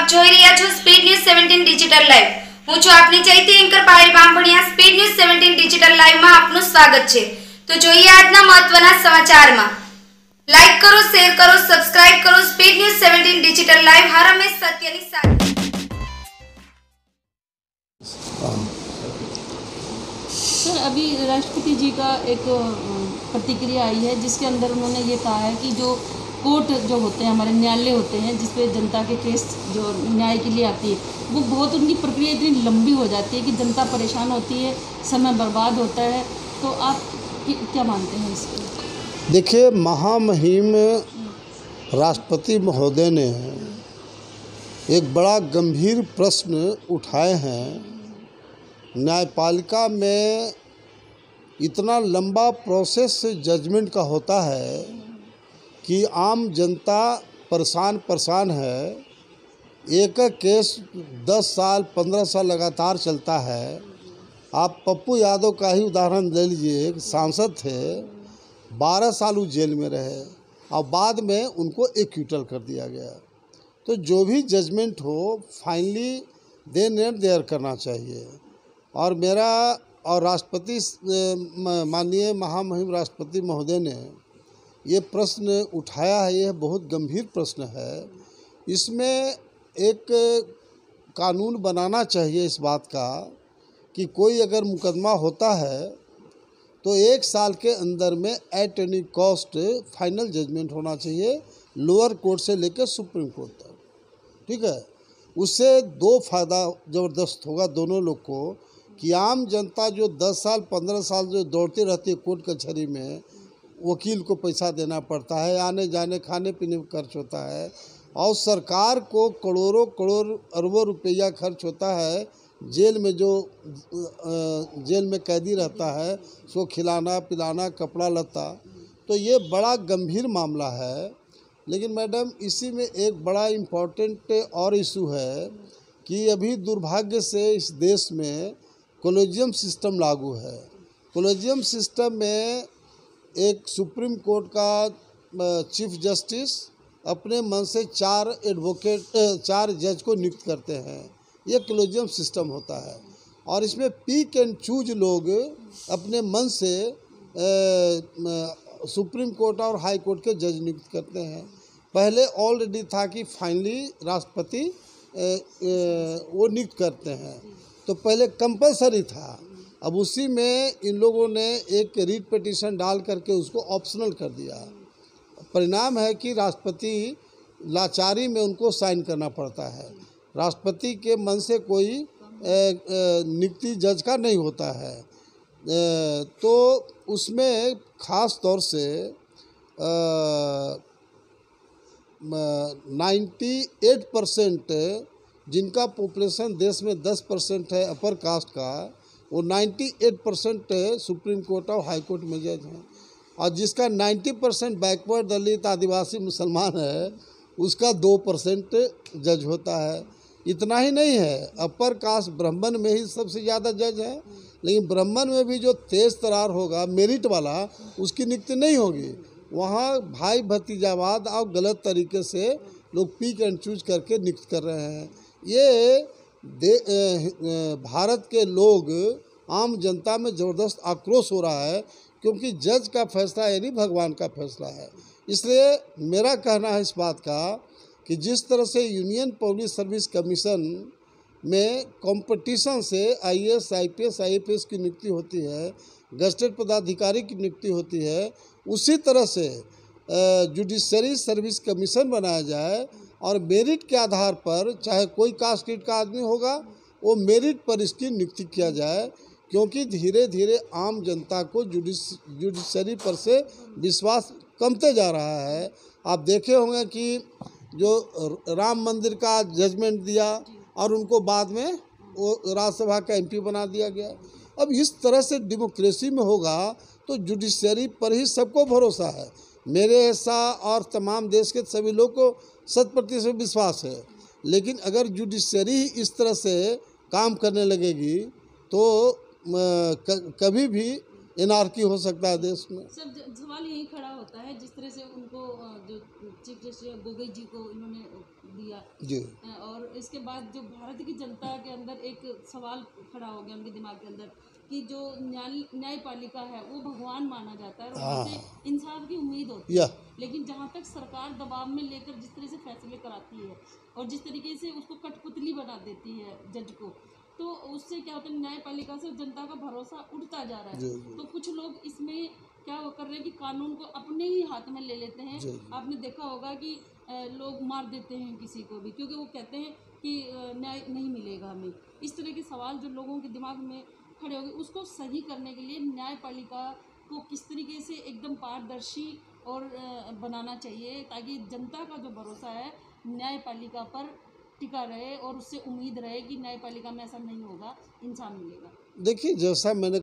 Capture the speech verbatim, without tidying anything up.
આપ જોઈ રહ્યા છો speed news seventeen digital live. હું છું આપની ચૈતી anchor Payal Bambhaniya. Speed news seventeen digital live માં આપનું સ્વાગત છે। તો જોઈએ આજના મહત્વના સમાચારમાં। લાઈક કરો, શેર કરો, સબસ્ક્રાઇબ કરો। Speed news seventeen digital live હર હંમેશ સત્યની સાથે। सर, अभी राष्ट्रपति जी का एक प्रतिक्रिया आई है जिसके अंदर उन्होंने ये कहा है कि जो कोर्ट जो होते हैं, हमारे न्यायालय होते हैं जिस पे जनता के केस जो न्याय के लिए आती है, वो बहुत उनकी प्रक्रिया इतनी लंबी हो जाती है कि जनता परेशान होती है, समय बर्बाद होता है। तो आप क्या मानते हैं इसको? देखिए, महामहिम राष्ट्रपति महोदय ने एक बड़ा गंभीर प्रश्न उठाए हैं। न्यायपालिका में इतना लंबा प्रोसेस जजमेंट का होता है कि आम जनता परेशान परेशान है। एक एक केस दस साल पंद्रह साल लगातार चलता है। आप पप्पू यादव का ही उदाहरण ले लीजिए। एक सांसद थे, बारह साल वो जेल में रहे और बाद में उनको एक्यूटल कर दिया गया। तो जो भी जजमेंट हो फाइनली देन एंड देयर करना चाहिए। और मेरा और राष्ट्रपति माननीय महामहिम राष्ट्रपति महोदय ने ये प्रश्न उठाया है। यह बहुत गंभीर प्रश्न है। इसमें एक कानून बनाना चाहिए इस बात का कि कोई अगर मुकदमा होता है तो एक साल के अंदर में at any cost final judgement होना चाहिए, लोअर कोर्ट से लेकर सुप्रीम कोर्ट तक। ठीक है, उससे दो फायदा ज़बरदस्त होगा दोनों लोग को कि आम जनता जो दस साल पंद्रह साल जो दौड़ती रहती है कोर्ट कचहरी में, वकील को पैसा देना पड़ता है, आने जाने खाने पीने में खर्च होता है, और सरकार को करोड़ों करोड़ अरबों रुपया खर्च होता है जेल में। जो जेल में कैदी रहता है उसको खिलाना पिलाना कपड़ा लत्ता। तो ये बड़ा गंभीर मामला है। लेकिन मैडम, इसी में एक बड़ा इम्पोर्टेंट और इशू है कि अभी दुर्भाग्य से इस देश में कोलेजियम सिस्टम लागू है। कोलेजियम सिस्टम में एक सुप्रीम कोर्ट का चीफ जस्टिस अपने मन से चार एडवोकेट चार जज को नियुक्त करते हैं। ये कोलेजियम सिस्टम होता है और इसमें पिक एंड चूज लोग अपने मन से सुप्रीम कोर्ट और हाई कोर्ट के जज नियुक्त करते हैं। पहले ऑलरेडी था कि फाइनली राष्ट्रपति वो नियुक्त करते हैं, तो पहले कंपलसरी था। अब उसी में इन लोगों ने एक रीट पिटीशन डाल करके उसको ऑप्शनल कर दिया। परिणाम है कि राष्ट्रपति लाचारी में उनको साइन करना पड़ता है। राष्ट्रपति के मन से कोई नियुक्ति जज का नहीं होता है। तो उसमें ख़ास तौर से नाइन्टी एट परसेंट जिनका पॉपुलेशन देश में दस परसेंट है अपर कास्ट का, वो अट्ठानवे परसेंट सुप्रीम कोर्ट और हाई कोर्ट में जज हैं। और जिसका नब्बे परसेंट बैकवर्ड दलित आदिवासी मुसलमान है उसका दो परसेंट जज होता है। इतना ही नहीं है, अपर कास्ट ब्राह्मण में ही सबसे ज़्यादा जज है। लेकिन ब्राह्मण में भी जो तेज तरार होगा मेरिट वाला, उसकी नियुक्ति नहीं होगी। वहाँ भाई भतीजावाद और गलत तरीके से लोग पिक एंड चूज करके नियुक्त कर रहे हैं। ये दे, भारत के लोग आम जनता में ज़बरदस्त आक्रोश हो रहा है क्योंकि जज का फैसला यानी भगवान का फैसला है। इसलिए मेरा कहना है इस बात का कि जिस तरह से यूनियन पब्लिक सर्विस कमीशन में कंपटीशन से आईएएस, आईपीएस, आईएफएस की नियुक्ति होती है, गजेटेड पदाधिकारी की नियुक्ति होती है, उसी तरह से जुडिशरी सर्विस कमीशन बनाया जाए और मेरिट के आधार पर, चाहे कोई कास्ट का आदमी होगा, वो मेरिट पर इसकी नियुक्ति किया जाए। क्योंकि धीरे धीरे आम जनता को जुडिस जुडिशरी पर से विश्वास कमते जा रहा है। आप देखे होंगे कि जो राम मंदिर का जजमेंट दिया और उनको बाद में वो राज्यसभा का एमपी बना दिया गया। अब इस तरह से डेमोक्रेसी में होगा तो जुडिशरी पर ही सबको भरोसा है। मेरे ऐसा और तमाम देश के सभी लोग को शत प्रतिशत विश्वास है। लेकिन अगर जुडिशरी इस तरह से काम करने लगेगी तो कभी भी एनार्की हो सकता है देश में। सर ज- सवाल यही खड़ा होता है जिस तरह से उनको अ, जो चीफ जस्टिस गोगोई जी को इन्होंने दिया जी अ, और इसके बाद जो भारत की जनता के अंदर एक सवाल खड़ा हो गया उनके दिमाग के अंदर कि जो न्याय न्यायपालिका है वो भगवान माना जाता है और वहाँ से इंसाफ की उम्मीद होती है। या लेकिन जहाँ तक सरकार दबाव में लेकर जिस तरह से फैसले कराती है और जिस तरीके से उसको कठपुतली बना देती है जज को, तो उससे क्या होता है न्यायपालिका से जनता का भरोसा उठता जा रहा जी है। जी तो कुछ लोग इसमें क्या वो कर रहे हैं कि कानून को अपने ही हाथ में ले लेते हैं। जी जी आपने देखा होगा कि अ, लोग मार देते हैं किसी को भी क्योंकि वो कहते हैं कि अ, न्याय नहीं मिलेगा हमें। इस तरह के सवाल जो लोगों के दिमाग में खड़े हो गए उसको सही करने के लिए न्यायपालिका को किस तरीके से एकदम पारदर्शी और अ, बनाना चाहिए ताकि जनता का जो भरोसा है न्यायपालिका पर टिका रहे और उससे उम्मीद रहे कि न्यायपालिका में ऐसा नहीं होगा, इंसान मिलेगा। देखिए, जैसा मैंने